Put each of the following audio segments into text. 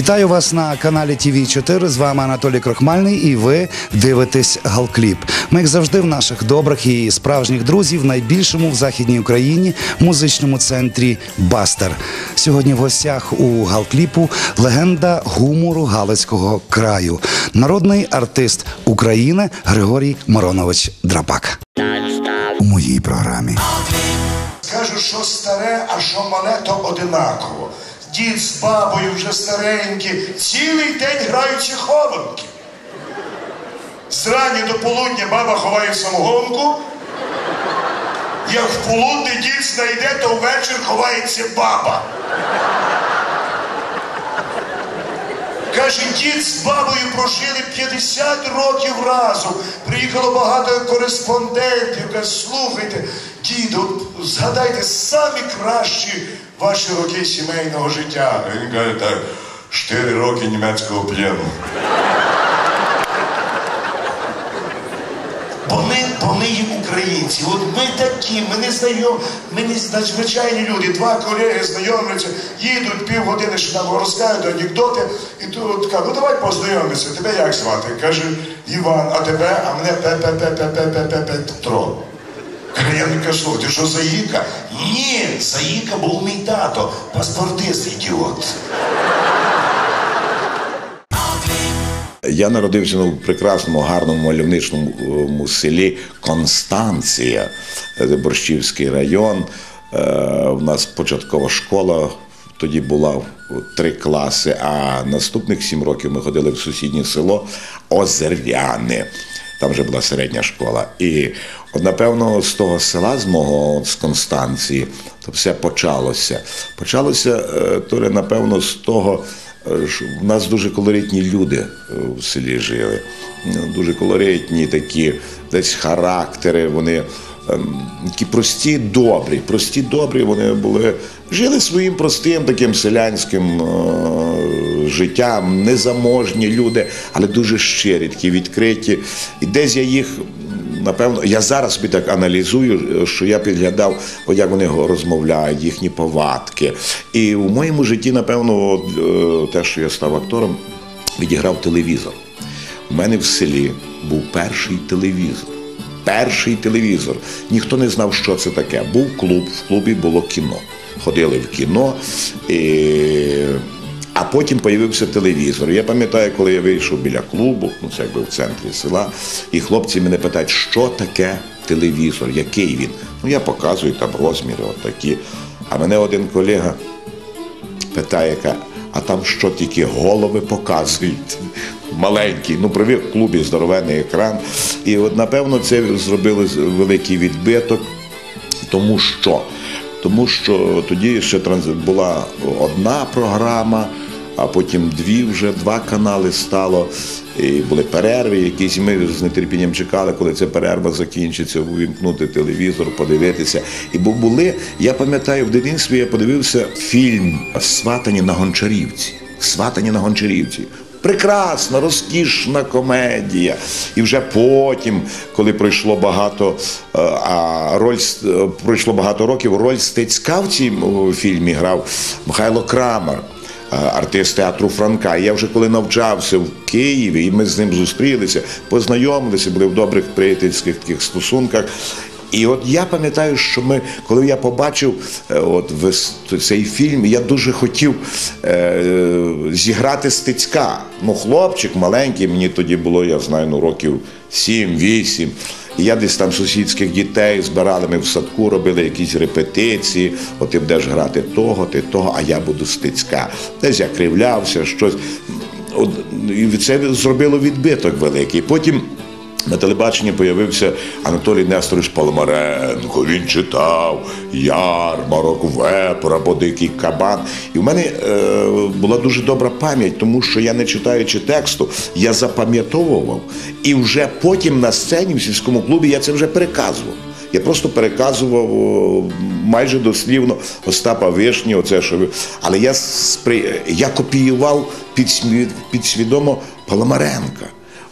Вітаю вас на каналі ТВ4, з вами Анатолій Крохмальний і ви дивитесь Галкліп. Ми, як завжди, в наших добрих і справжніх друзів в найбільшому в Західній Україні музичному центрі «Бастер». Сьогодні в гостях у Галкліпу легенда гумору Галицького краю. Народний артист України Григорій Миронович Драпак. У моїй програмі. Скажу, що старе, а що мале, то одинаково. Дід з бабою вже старенькі, цілий день граються хованки. Зрані до полудня баба ховає самогонку. Як в полудне дід знайде, то ввечір ховається баба. Каже, дід з бабою прожили 50 років разом. Приїхало багато кореспондентів. Каже, слухайте, діду, згадайте самі кращі ваші роки сімейного життя. А він каже, так, 4 роки німецького плену. Бо ми є українці, от ми такі, ми не звичайні люди, два колеги знайомляться, їдуть півгодини, що нам розказують анекдоти, і тут кажуть, ну давай познайомимося, тебе як звати? Каже, Іван, а тебе, а мене Петро. Я не кажу, ти що, Заїка? Ні, Заїка був мій тато, паспортист, ідіот. Я народився в прекрасному, гарному, мальовничному селі Констанція, Борщівський район. У нас початкова школа тоді була 3 класи, а наступних 7 років ми ходили в сусіднє село Озеряне. Там вже була середня школа. І, от, напевно, з того села, з Констанції, то все почалося. Почалося, Толя, напевно, з того, що в нас дуже колоритні люди в селі жили. Дуже колоритні такі, десь характери, вони такі прості, добрі вони були, жили своїм простим таким селянським життям, незаможні люди, але дуже щирі, такі відкриті. І десь я їх, напевно, я зараз собі так аналізую, що я підглядав, як вони розмовляють, їхні повадки. І в моєму житті, напевно, те, що я став актором, відіграв телевізор. У мене в селі був перший телевізор. Ніхто не знав, що це таке. Був клуб, в клубі було кіно. Ходили в кіно, а потім з'явився телевізор. Я пам'ятаю, коли я вийшов біля клубу, це якби в центрі села, і хлопці мене питають, що таке телевізор, який він. Я показую там розміри отакі. А мене один колега питає, а там що, тільки голови показують? Маленький, привів в клубі здоровенний екран. І от, напевно, це зробили великий відбиток, тому що тоді ще була одна програма, а потім 2 канали стало, і були перерви якісь, і ми з нетерпінням чекали, коли ця перерва закінчиться, увімкнути телевізор, подивитися. І я пам'ятаю, в дитинстві я подивився фільм «Сватані на Гончарівці». Прекрасна, розкішна комедія. І вже потім, коли пройшло багато років, роль Стецька в цьому фільмі грав Михайло Крамар, артист театру Франка. І я вже коли навчався в Києві, і ми з ним зустрілися, познайомилися, були в добрих приятельських таких стосунках. І от я пам'ятаю, що коли я побачив цей фільм, я дуже хотів зіграти Стецька. Хлопчик маленький, мені тоді було, я знаю, років 7-8. І я десь там сусідських дітей збирали, ми в садку робили якісь репетиції, ти будеш грати того, а я буду Стецька. Десь я кривлявся, щось. І це зробило відбиток великий. Потім на телебаченні з'явився Анатолій Несторович Паламаренко. Він читав «Ярмарок», «Вепр» або «Дикий кабан». І в мене була дуже добра пам'ять, тому що я, не читаючи тексту, я запам'ятовував. І вже потім на сцені в сільському клубі я це вже переказував. Я просто переказував майже дослівно Остапа Вишні, але я копіював підсвідомо Паламаренка.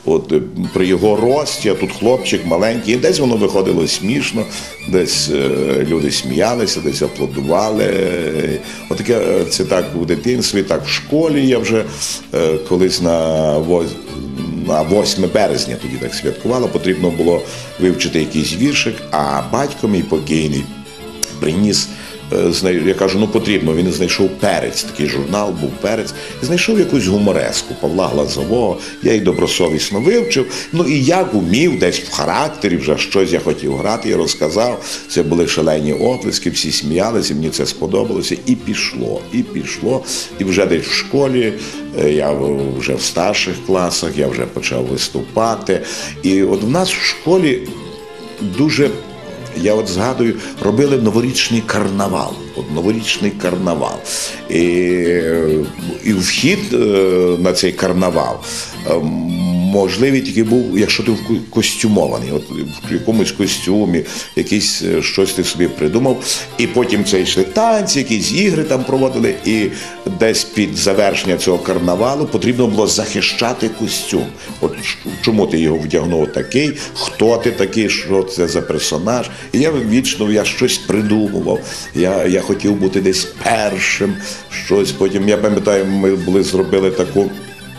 от при його рості, а тут хлопчик маленький, і десь воно виходило смішно, десь люди сміялися, десь аплодували. Отаке, це так у дитинстві, так в школі я вже колись на 8 березня тоді так святкувала, потрібно було вивчити якийсь віршик, а батько мій покійний приніс, я кажу, ну потрібно, він знайшов «Перець», такий журнал був «Перець», і знайшов якусь гумореску Павла Глазового, я її добросовісно вивчив, ну і як умів, десь в характері вже щось я хотів грати, я розказав, це були шалені оплески, всі сміялися, мені це сподобалося, і пішло, і вже десь в школі, я вже в старших класах, я вже почав виступати, і от в нас в школі дуже, я от згадую, робили новорічний карнавал. От новорічний карнавал. І вхід на цей карнавал можливий тільки був, якщо ти костюмований, от в якомусь костюмі, якийсь щось ти собі придумав, і потім це йшли танці, якісь ігри там проводили, і десь під завершення цього карнавалу потрібно було захищати костюм. От чому ти його вдягнув такий, хто ти такий, що це за персонаж. І я вічно щось придумував, я хотів бути десь першим, щось, потім, я пам'ятаю, ми зробили таку,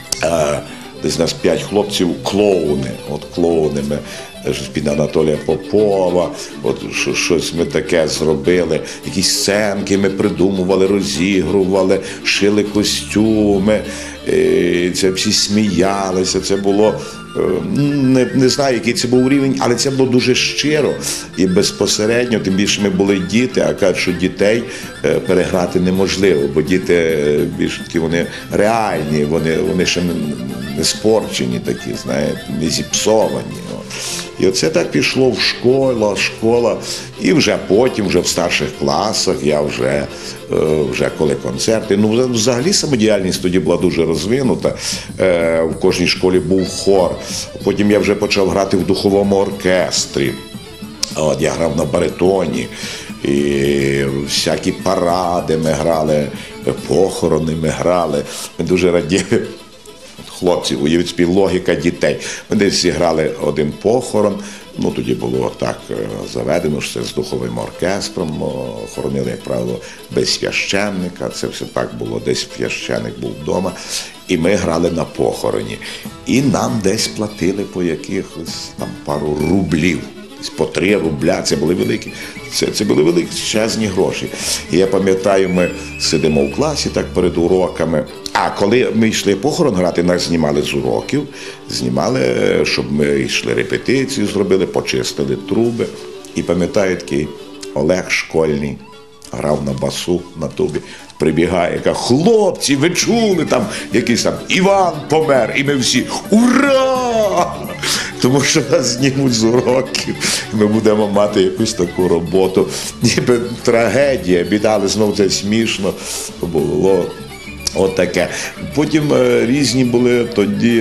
десь нас 5 хлопців, клоуни, от клоуни ми, під Анатолія Попова, от щось ми таке зробили, якісь сценки ми придумували, розігрували, шили костюми, це всі сміялися, це було, не знаю, який це був рівень, але це було дуже щиро і безпосередньо, тим більше ми були діти, а кажуть, що дітей переграти неможливо, бо діти більш такі, вони реальні, вони ще не спорчені такі, знаєте, не зіпсовані. І оце так пішло в школа, і вже потім, вже в старших класах, я вже коли концерти, ну взагалі самодіяльність тоді була дуже розвинута, в кожній школі був хор, потім я вже почав грати в духовому оркестрі, от, я грав на баритоні, і всякі паради ми грали, похорони ми грали, ми дуже раділи. Хлопці, уявіть собі, логіка дітей. Ми десь зіграли один похорон, ну тоді було так заведено, що це з духовим оркестром, хоронили, як правило, без священника, це все так було, десь священник був вдома, і ми грали на похороні. І нам десь платили по якихось там пару рублів, по 3 рубля, це були великі, це були величезні гроші. І я пам'ятаю, ми сидимо в класі так перед уроками, а коли ми йшли похорон грати, нас знімали з уроків, щоб ми йшли репетицію, зробили, почистили труби. І пам'ятаю, такий Олег Школьний грав на басу, на тубі, прибігає, каже: хлопці, ви чули, там якийсь там Іван помер, і ми всі ура! Тому що нас знімуть з уроків, ми будемо мати якусь таку роботу. Ніби трагедія, біда, але знову це смішно було. Отаке. Потім різні були тоді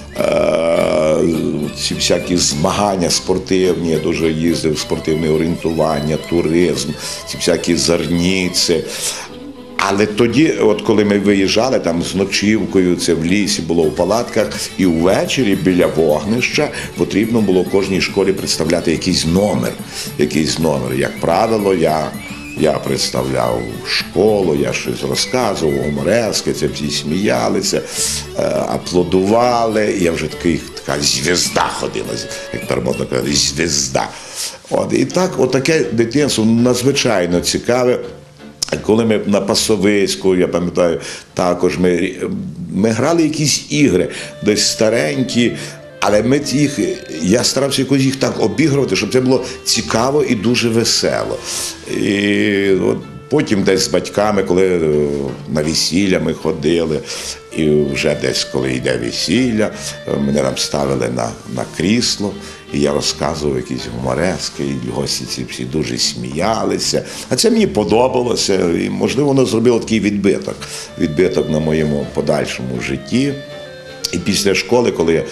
ці всякі змагання спортивні, я дуже їздив, спортивне орієнтування, туризм, ці всякі зарніці. Але тоді, от коли ми виїжджали там з ночівкою, це в лісі було в палатках, і ввечері біля вогнища потрібно було кожній школі представляти якийсь номер. Як правило, я представляв школу, я щось розказував, гуморески, це всі сміялися, аплодували, я вже така звізда ходила, як перемотно казати, звізда. І так, отаке дитинство надзвичайно цікаве. Коли ми на Пасовиську, я пам'ятаю, також ми грали якісь ігри, десь старенькі, але я старався якось їх так обігрувати, щоб це було цікаво і дуже весело. І от потім десь з батьками, коли на весілля ми ходили, і вже десь, коли йде весілля, мене там ставили на крісло, і я розказував якісь гуморески, і гості ці всі дуже сміялися. А це мені подобалося, і, можливо, воно зробило такий відбиток на моєму подальшому житті. І після школи, коли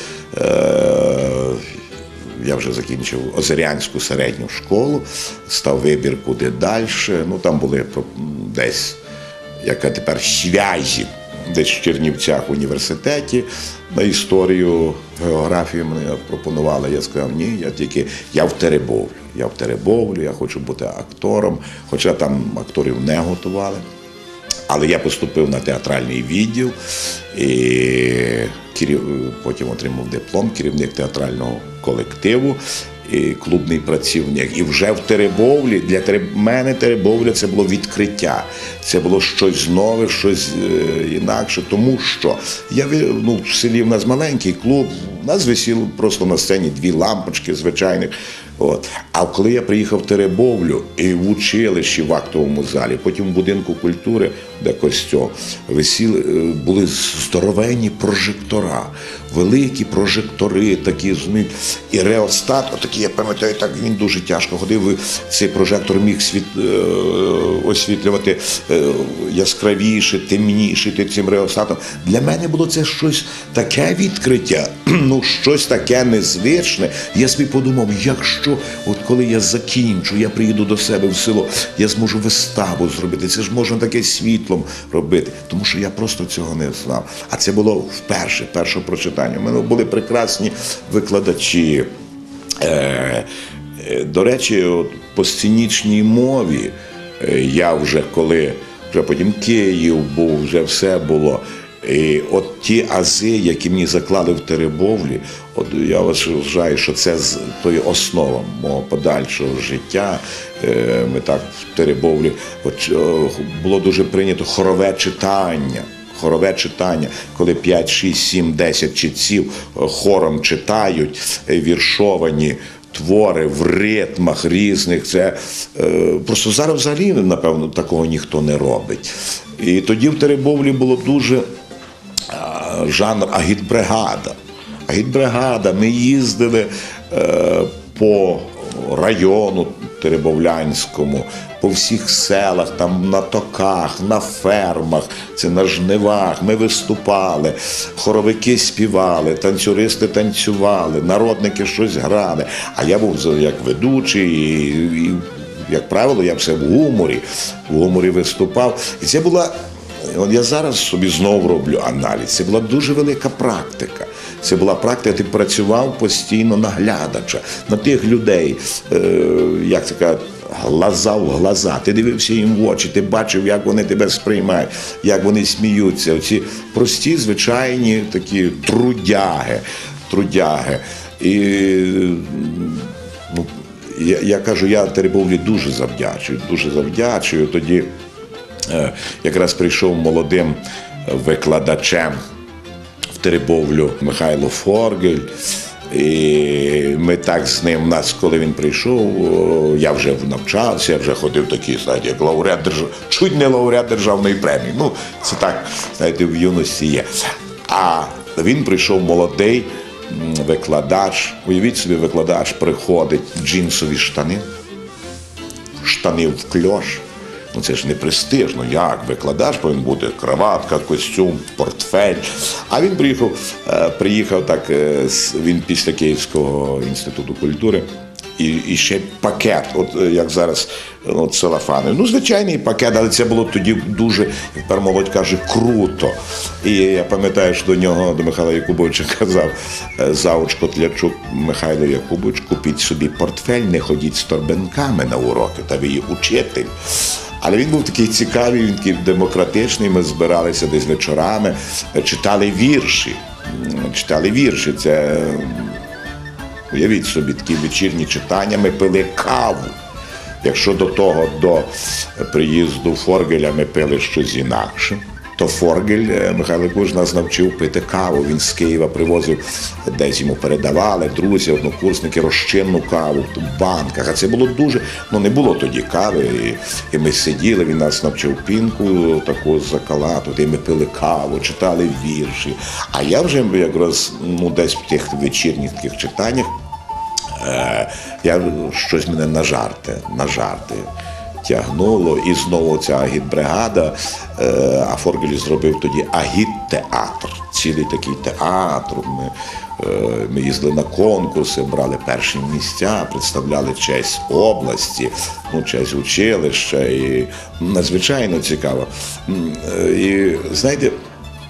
я вже закінчив Озерянську середню школу, став вибір куди далі, ну там були десь, яка тепер зв'язі, десь в Чернівцях в університеті на історію, географію мені пропонували. Я сказав, ні, я в Теребовлю, я хочу бути актором, хоча там акторів не готували. Але я поступив на театральний відділ і потім отримав диплом, керівник театрального колективу, і клубний працівник. І вже в Теребовлі, для мене Теребовля – це було відкриття. Це було щось нове, щось інакше, тому що в селі в нас маленький клуб, у нас висіло просто на сцені 2 лампочки звичайних. От. А коли я приїхав в Теребовлю і в училищі в актовому залі, потім в будинку культури, де костьол, були здоровенні прожектора, великі прожектори, такі, і реостат, отакий, я пам'ятаю, так він дуже тяжко ходив, цей прожектор міг освітлювати яскравіше, темніше цим реостатом. Для мене було це щось таке відкриття, щось таке незвичне. Я собі подумав, якщо, от коли я закінчу, я приїду до себе в село, я зможу виставу зробити, це ж можна таке світлом робити, тому що я просто цього не знав. А це було перше прочитання. У мене були прекрасні викладачі. До речі, по сценічній мові я вже потім Київ був, вже все було. І от ті ази, які мені заклали в Теребовлі, от я вважаю, що це основа мого подальшого життя. Ми так в Теребовлі, було дуже прийнято хорове читання, коли 5, 6, 7, 10 читців хором читають віршовані твори в ритмах різних. Це просто зараз взагалі, напевно, такого ніхто не робить. І тоді в Теребовлі було дуже жанр агітбригада. Агітбригада. Ми їздили по району Теребовлянському, по всіх селах, там на токах, на фермах, це на жнивах. Ми виступали, хоровики співали, танцюристи танцювали, народники щось грали. А я був як ведучий і як правило, я все в гуморі виступав. І це була, я зараз собі знову роблю аналіз, це була дуже велика практика. Це була практика, ти працював постійно на глядача, на тих людей, як це кажуть, глаза в глаза. Ти дивився їм в очі, ти бачив, як вони тебе сприймають, як вони сміються. Оці прості, звичайні такі трудяги. І я кажу, я Теребовлі дуже завдячую. Тоді якраз прийшов молодим викладачем в Теребовлю Михайло Форгель. І ми так з ним, коли він прийшов, я вже навчався, я вже ходив такий, знаєте, як чуть не лауреат державної премії. Це так, знаєте, в юності є. А він прийшов молодий викладач, уявіть собі, викладач приходить в джинсові штани в кльош. Це ж не престижно, як викладач повинен бути, краватка, костюм, портфель. А він приїхав так, він після Київського інституту культури, і ще пакет, от як зараз целофани. Звичайний пакет, але це було тоді дуже, як тепер молодь каже, круто. І я пам'ятаю, що до Михайла Якубовича казав завуч Котлячук: Михайло Якубович, купіть собі портфель, не ходіть з торбинками на уроки, та ви є учитель. Але він був такий цікавий, він такий демократичний, ми збиралися десь вечорами, читали вірші. Це, уявіть собі, такі вечірні читання, ми пили каву. Якщо до приїзду Форгеля ми пили щось інакше, то Форгель, Михайло Якубович, нас навчив пити каву. Він з Києва привозив, десь йому передавали друзі, однокурсники, розчинну каву в банках. А це було дуже, не було тоді кави. І ми сиділи, він нас навчив пінку таку закалатувати, і ми пили каву, читали вірші. А я вже якраз десь в тих вечірніх таких читаннях, щось мене на жарти тягнуло, і знову ця агітбригада, а Форгель зробив тоді агіттеатр, цілий такий театр. Ми їздили на конкурси, брали перші місця, представляли честь області, честь училища, і надзвичайно цікаво. І знаєте,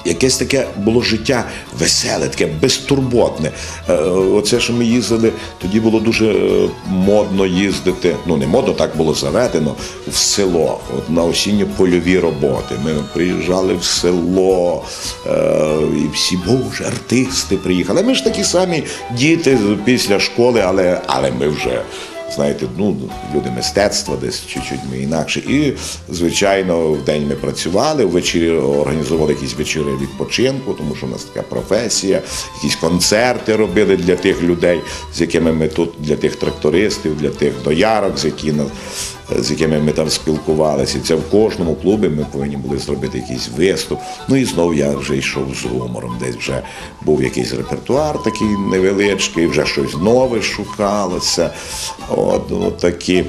якесь таке було життя веселе, таке безтурботне. Оце, що ми їздили, тоді було дуже модно їздити, ну не модно, так було заведено, в село, от на осінньо-польові роботи. Ми приїжджали в село, і всі, боже, артисти приїхали. Ми ж такі самі діти після школи, але ми вже, знаєте, ну, люди мистецтва десь чуть-чуть ми інакше. І, звичайно, в день ми працювали, ввечері організовували якісь вечори відпочинку, тому що в нас така професія, якісь концерти робили для тих людей, з якими ми тут, для тих трактористів, для тих доярок, з якими ми там спілкувалися. І це в кожному клубі ми повинні були зробити якийсь виступ. Ну і знову я вже йшов з гумором, десь вже був якийсь репертуар такий невеличкий, вже щось нове шукалося. От такі.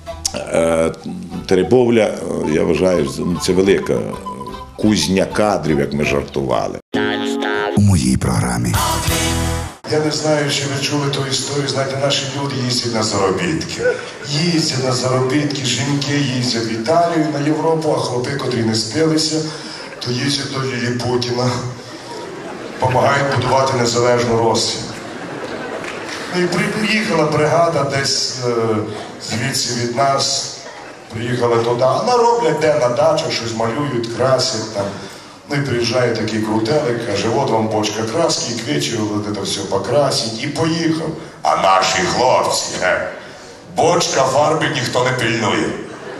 Теребовля, я вважаю, це велика кузня кадрів, як ми жартували. У моїй програмі. Я не знаю, чи ви чули ту історію, знаєте, наші люди їздять на заробітки. Їздять на заробітки, жінки їздять в Італію, на Європу, а хлопи, котрі не спилися, то їздять до Лілі Путіна, допомагають будувати незалежну Росію. Ну і приїхала бригада десь звідси від нас, приїхали туди, а нароблять де на дачах, щось малюють, красять там. Ну і приїжджає такий крутелик, каже, от вам бочка краски, і к вечору ви це все покрасить, і поїхав. А наші хлопці, бочка фарби ніхто не пильнує.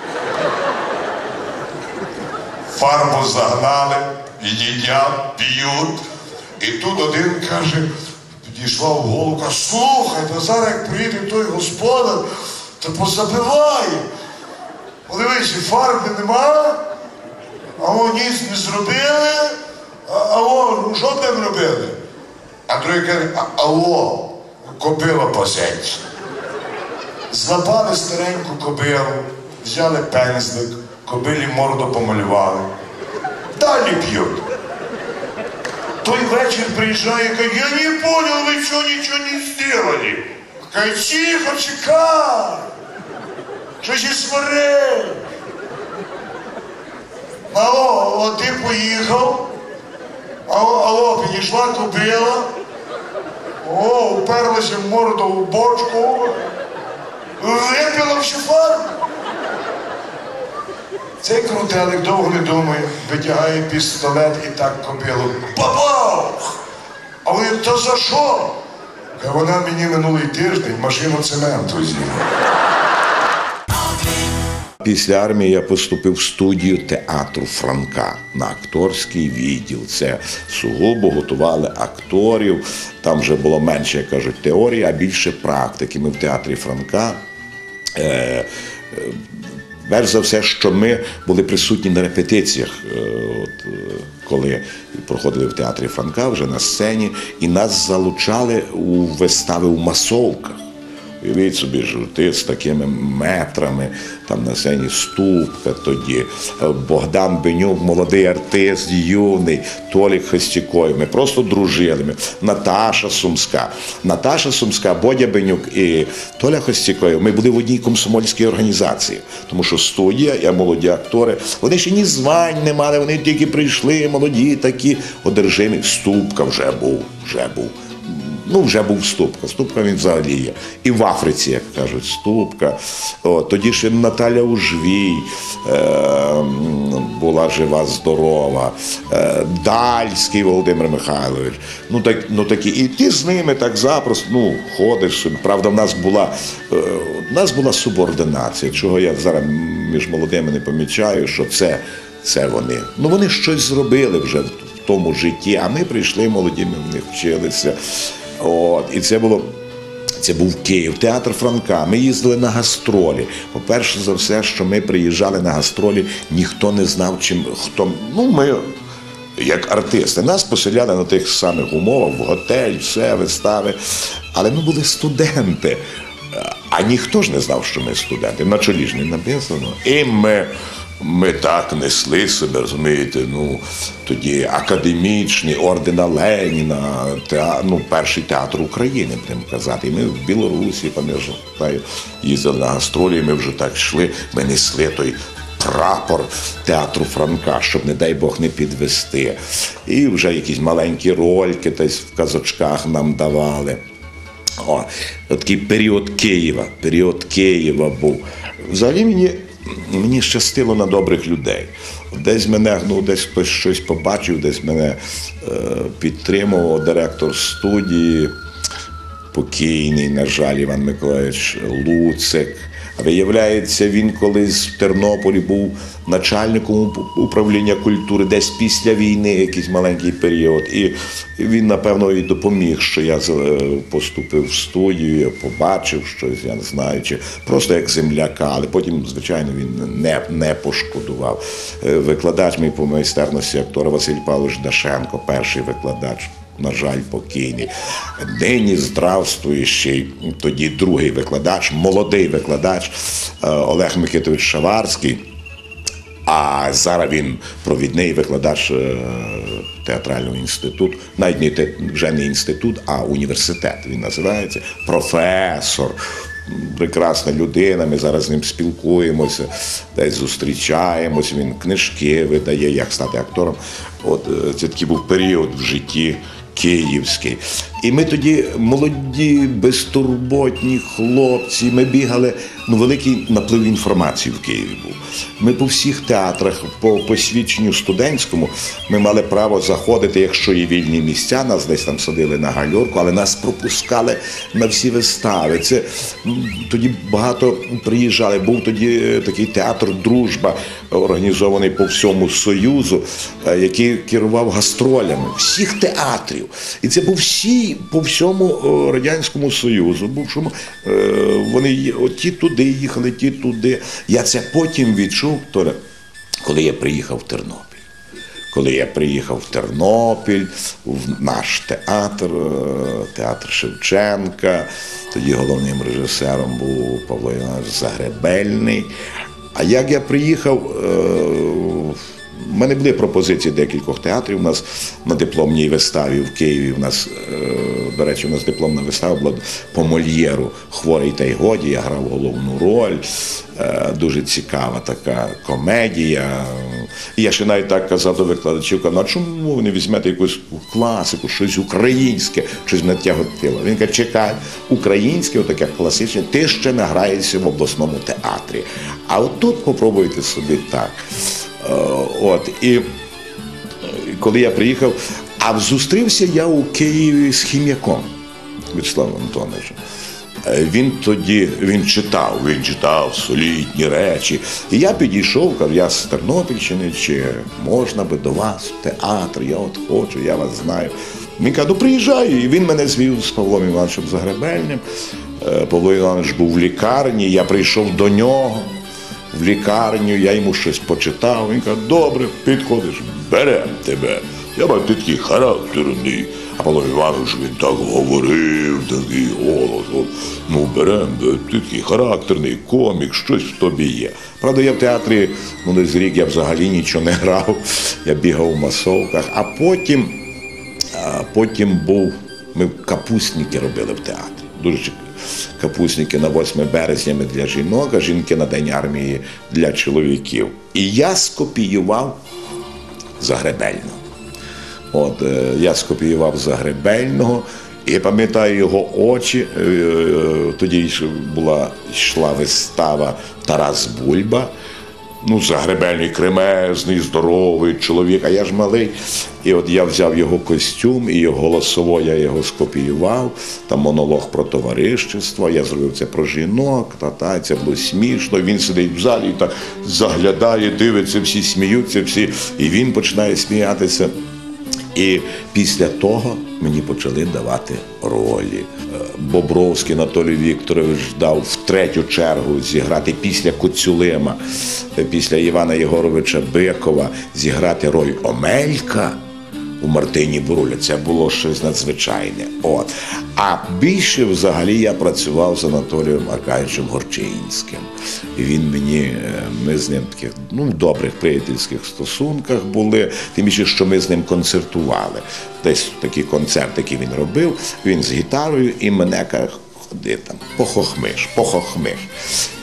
Фарбу загнали, їдять, п'ють, і тут один каже, підійшла в голову, каже, слухай, то зараз як приїде той господар, то позабиває. Подивись, фарби нема, а о, ніц не зробили, а о, що там робили? А другий каже, а о, кобила пасеться. Злапали стареньку кобилу, взяли пензлик, кобилі морду помалювали. Далі п'ють. Той вечір приїжджає і каже, я не понял, ви що нічого не сделали. Каже, тихо, чекай, що ще свари. Алло, ти поїхав, алло, підійшла кобила, о, уперлася в морду в бочку, випила всю фарбу. Цей крутелик довго не думає, витягає пістолет і так кобилу. Бабах! А вони, та за що? Вона мені минулий тиждень машину цементу з'їла. Після армії я поступив в студію театру Франка на акторський відділ. Це сугубо готували акторів, там вже було менше, як кажуть, теорії, а більше практики. Ми в театрі Франка, перш за все, що ми були присутні на репетиціях, коли проходили в театрі Франка вже на сцені, і нас залучали у вистави у масовках. Уявіть собі, журти з такими метрами, там на сцені Ступка тоді, Богдан Бенюк, молодий артист, юний, Толік Хостікоєв. Ми просто дружили. Наташа Сумська, Бодя Бенюк і Толя Хостікоєв. Ми були в одній комсомольській організації, тому що студія, я молоді актори, вони ще ні звань не мали, вони тільки прийшли, молоді такі, одержимі. Ступка вже був. Ну, вже був Ступка. Ступка він взагалі є. І в Африці, як кажуть, Ступка. Тоді ще Наталя Ужвій була жива-здорова. Дальський Володимир Михайлович. Ну, такі. І ти з ними так запросто, ходиш собі. Правда, в нас була субординація, чого я зараз між молодими не помічаю, що це вони. Ну, вони щось зробили вже в тому житті, а ми прийшли молоді, ми в них вчилися. І це був Київ, театр Франка. Ми їздили на гастролі. По-перше за все, що ми приїжджали на гастролі, ніхто не знав, хто. Ми, як артисти, нас поселяли на тих самих умовах, в готель, все, вистави. Але ми були студенти. А ніхто ж не знав, що ми студенти. На чолі ж не написано. І ми так несли себе, розумієте, тоді академічний, ордена Леніна, перший театр України, будемо казати. І ми в Білорусі, пам'ятаю, їздили на гастролі, і ми вже так йшли, ми несли прапор театру Франка, щоб, не дай Бог, не підвести. І вже якісь маленькі рольки десь в казочках нам давали. Такий період Києва був. Взагалі мені щастило на добрих людей. Десь мене, десь хтось щось побачив, десь мене підтримував директор студії, покійний, на жаль, Іван Миколаївич Луцик. Виявляється, він колись в Тернополі був начальником управління культури, десь після війни, якийсь маленький період. І він, напевно, і допоміг, що я поступив в студію, я побачив щось, я не знаю, чи просто як земляка, але потім, звичайно, він не пошкодував. Викладач мій по майстерності актора Василь Павлович Дашенко, перший викладач, на жаль, покійний. Нині здравствуючий, тоді другий викладач, молодий викладач Олег Микитович Шаварський, а зараз він провідний викладач театрального інституту, навіть вже не інститут, а університет він називається, професор. Прекрасна людина, ми зараз з ним спілкуємося, десь зустрічаємось, він книжки видає, як стати актором. Це такий був період в житті київський. І ми тоді молоді, безтурботні хлопці, ми бігали, великий наплив інформації в Києві був. Ми по всіх театрах, по посвідченню студентському, ми мали право заходити, якщо є вільні місця, нас десь там садили на гальорку, але нас пропускали на всі вистави. Це тоді багато приїжджали. Був тоді такий театр «Дружба», організований по всьому Союзу, який керував гастролями всіх театрів. І це був по всьому Радянському Союзу. Вони ті туди їхали, ті туди. Я це потім відчув, коли я приїхав в Тернопіль. Коли я приїхав в Тернопіль, в наш театр, театр Шевченка, тоді головним режисером був Павло Іванович Загребельний. А як я приїхав, в мене були пропозиції декількох театрів. У нас на дипломній виставі в Києві, до речі, у нас дипломна вистава була по Мольєру «Хворий та й годі», я грав головну роль, дуже цікава така комедія. І я ще навіть так казав до викладачів, а чому ви не візьмете якусь класику, щось українське, щось мене тяготило. Він каже, чекай, українське, отаке класичне, ти ще не граєшся в обласному театрі. А отут попробуйте собі так. І коли я приїхав, зустрівся я у Києві з Хім'яком В'ячеславом Антоновичем. Він читав солідні речі. І я підійшов, кажу, я з Тернопільщини, чи можна би до вас в театр, я хочу, я вас знаю. Він каже, приїжджаю. І він мене звів з Павлом Івановичем Загребельним. Павло Іванович був в лікарні, я прийшов до нього в лікарню, я йому щось почитав. Він каже, добре, підходиш, берем тебе. Я бачу, ти такий характерний. А Павло Іванович, він так говорив, такий голос. Берем, ти такий характерний, комік, щось в тобі є. Правда, я в театрі, десь рік я взагалі нічого не грав. Я бігав у масовках. А потім ми капустники робили в театрі. Дуже капустники на 8 березня для жінок, а жінки на День армії для чоловіків. І я скопіював Загребельного. Я скопіював Загребельного, і я пам'ятаю його очі. Тоді йшла вистава «Тарас Бульба». Загребельний, кремезний, здоровий чоловік, а я ж малий. І я взяв його костюм, і його голосово я його скопіював. Там монолог про товаришество, я зробив це про жінок, це було смішно. Він сидить в залі і так заглядає, дивиться, всі сміються, і він починає сміятися. І після того мені почали давати ролі. Бобровський Анатолій Вікторович дав в 3-ю чергу зіграти після Коцюлима, після Івана Єгоровича Бикова, зіграти роль Омелька у Мартині Бурулі. Це було щось надзвичайне. А більше взагалі я працював з Анатолієм Аркадійовичем Горчинським. І ми з ним в таких добрих приятельських стосунках були, тим більше, що ми з ним концертували. Десь такий концерт, який він робив, він з гітарою, і мене каже, ходи там, похохмиш.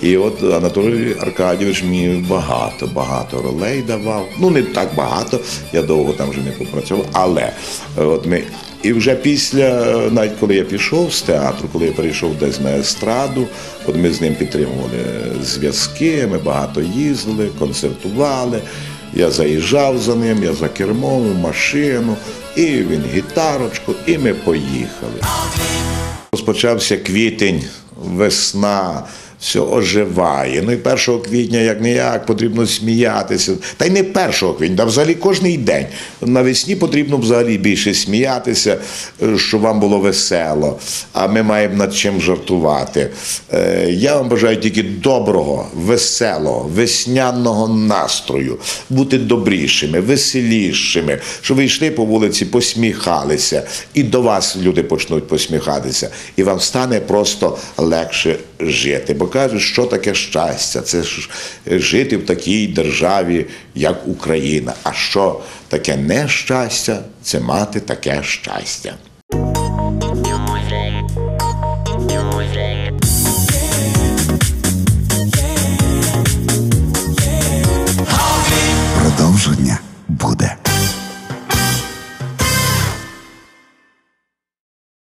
І от Анатолій Аркадійович мені багато ролей давав. Ну, не так багато, я довго там вже не попрацював, але от ми. І вже після, навіть коли я пішов з театру, коли я перейшов десь на естраду, от ми з ним підтримували зв'язки, ми багато їздили, концертували. Я заїжджав за ним, я за кермом, в машину, і він гітарочку, і ми поїхали. Розпочався квітень, весна, все оживає. Ну і 1 квітня, як-не-як, потрібно сміятися. Та й не 1 квітня, а взагалі кожний день. Навесні потрібно взагалі більше сміятися, щоб вам було весело. А ми маємо над чим жартувати. Я вам бажаю тільки доброго, веселого, весняного настрою. Бути добрішими, веселішими. Щоб ви йшли по вулиці, посміхалися. І до вас люди почнуть посміхатися. І вам стане просто легше жити. Бо кажуть, що таке щастя? Це ж жити в такій державі, як Україна. А що таке нещастя? Це мати таке щастя. Продовження буде.